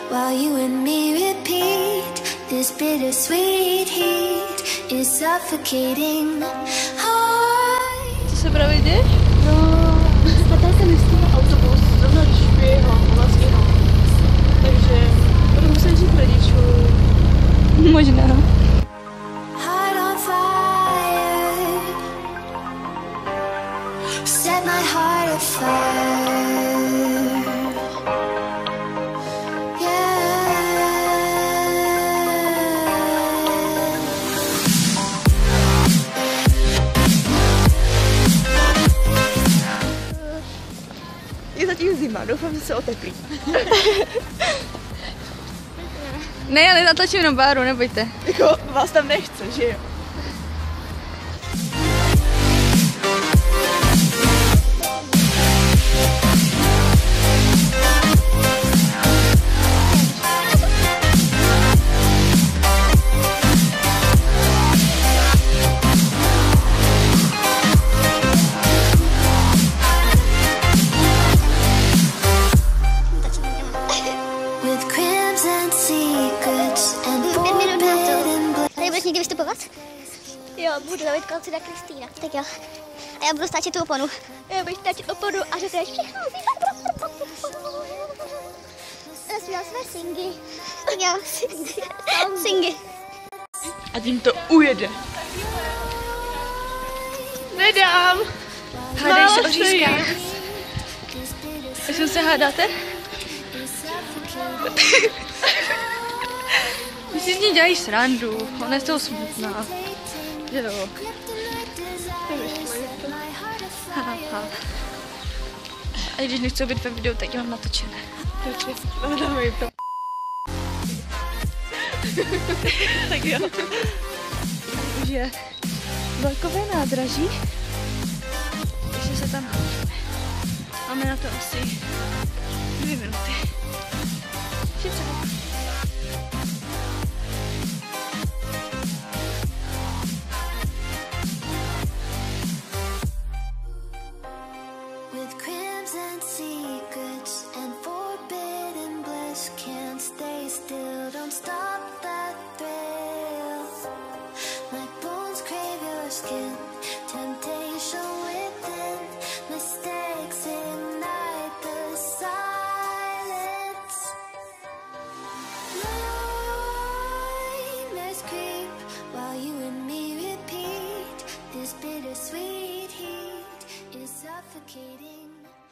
while you and me repeat. This bittersweet heat is suffocating. Co se právě děje? No, takhle jsem vystihla autobus, zrovna když běhal, vlastně no. Takže budu muset říct rodičům. Možná. Heart on fire, set my heart afire. Je zatím zima, doufám, že se oteplí. Ne, ale natočím na báru, nebojte. Jako vás tam nechce, že jo? Tady budeš někdy vystupovat? Jo, budu David Kalcida Kristýna. Tak jo. A já budu stáčet tu oponu. Já budu stáčet oponu a že to je všechno. Zaspíval své singy. Tak jo, singy. A tím to ujede. Nedám. Hádej se o řízkách. Jestli se hádáte? Vy si z ní dělají srandu, ona je z toho smutná. Že jo. A když nechci být ve videu, tak dělám natočené. Tak jo. Už je vlakové nádraží. Takže se tam hádáme. Máme na to asi 2 minuty. Bittersweet heat is suffocating.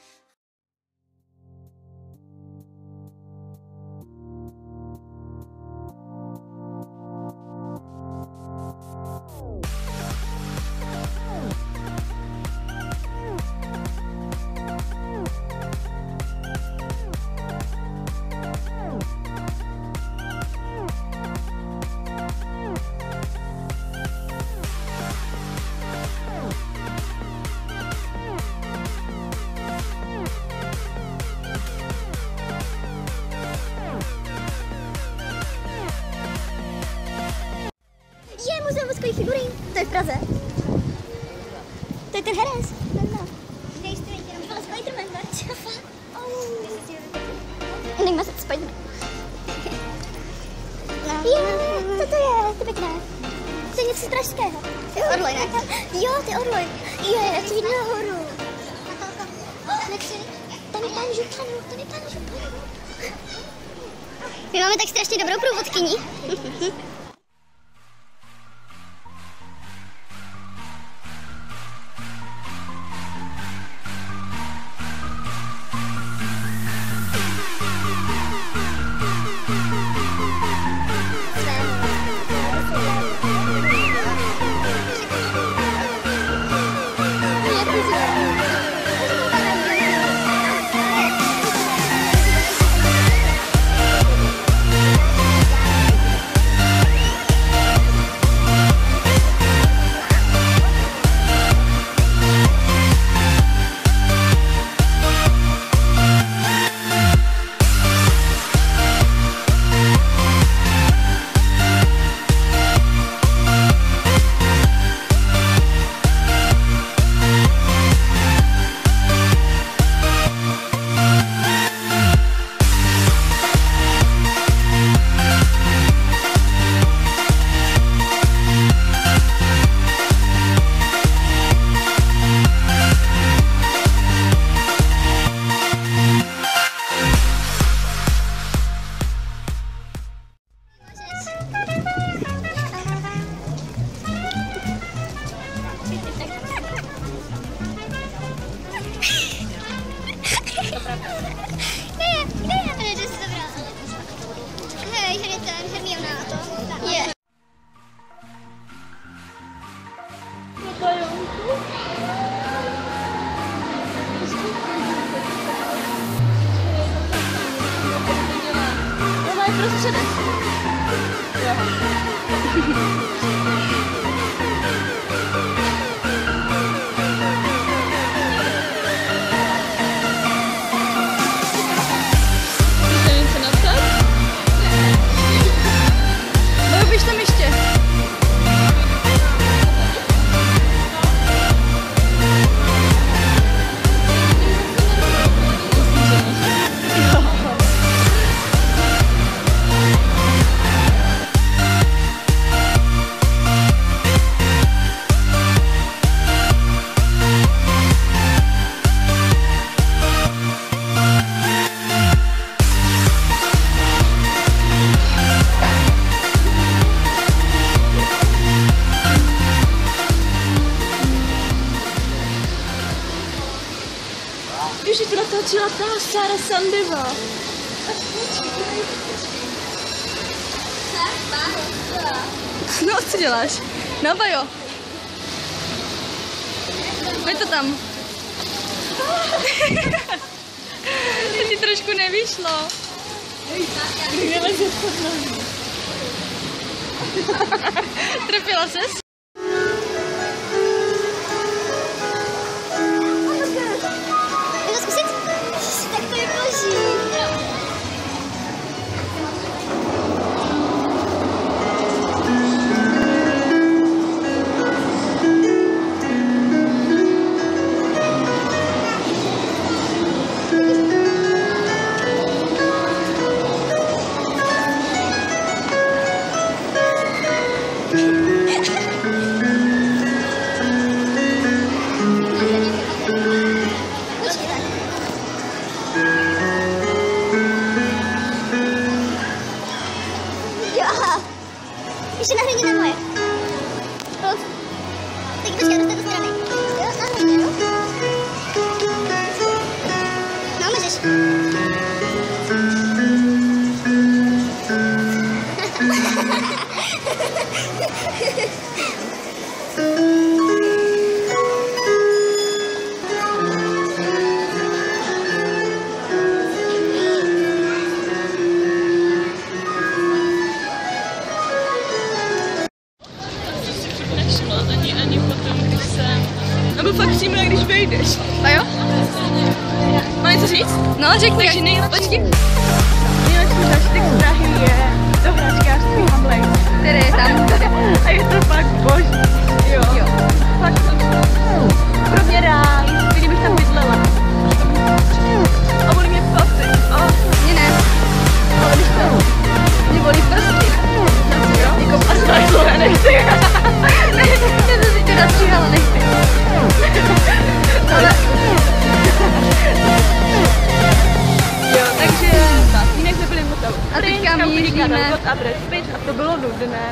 Muzeum voskových figurín. To je v Praze. To je ten herec. Spiderman, nevím, co Spiderman. Co to je? To je pěkné. To je něco pražského. To je orloj, ne? Jo, to je orloj. Je, to jde nahoru. Tam je pán županu. My máme tak strašně dobrou průvodkyni. Kdo se sede? Chcete něco napsat? No, běž tam ještě. Už je to natočila ta Sara Sandeva. No, co děláš? No, Bajo. Pojď to tam. To ti trošku nevyšlo. Trefila ses? Jdu zkusit? Tak to je boží. Jo, aha. Ještě na hlině na moje. Teď počkej, do této strany. Jo, na hlině, jo? No, můžeš. Ani potom, když jsem... Nebo fakt přímo, když vejdeš. A jo? Má něco říct? No, řekni. Takže Počkej. nejlepší zážitek z Prahy je to hračkářství Hamlet. Který je tam? A je to fakt boží. Jo. Fakt pro mě ráj, kdybych tam bydlela. A bolí mě prsty. Mě ne. Ale když to... Mě bolí prsty. Jako asi tak to nechci. To si teda stříhala, nechci. Ale... Jo, takže tak, jinak jsme byli v hotelu. A teďka my jíždíme. A Brad Pitt a to bylo nudné.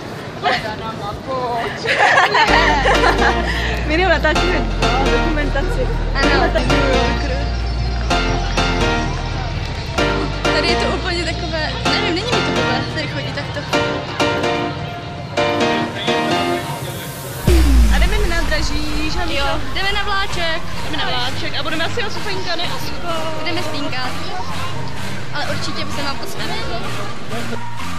My jenom natáčíme dokumentaci. Ano. Tak New Yorker. Tady je to úplně takové, nevím, není mi to blbé, tady chodí takto. A jdeme na nádraží, Žanka. Jo, jdeme na vláček. Jdeme na vláček a budeme asi na Sofenka, ne Asko. Budeme spínkat. Ale určitě by se vám postavit.